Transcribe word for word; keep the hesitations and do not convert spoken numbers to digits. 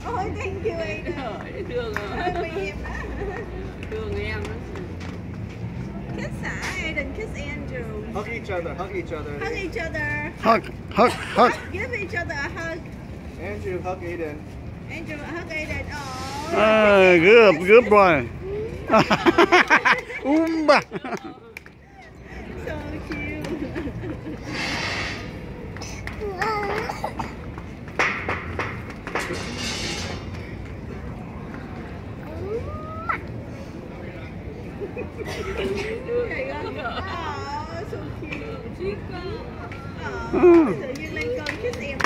Ôi, thank you Aiden. Trời, thương à. Hơi bị em đó. Thương em đó. Kiss hả? Aiden kiss Andrew. Hug each other, hug each other. Hug each other. Hug, hug, hug. Give each other a hug. Andrew, hug Aiden. Andrew, hug Aiden. Oh. Ah, good, good boy. Umba. So cute. There you go. Oh, so cute. Chiếc quá. Oh, tự nhiên lên con kiss em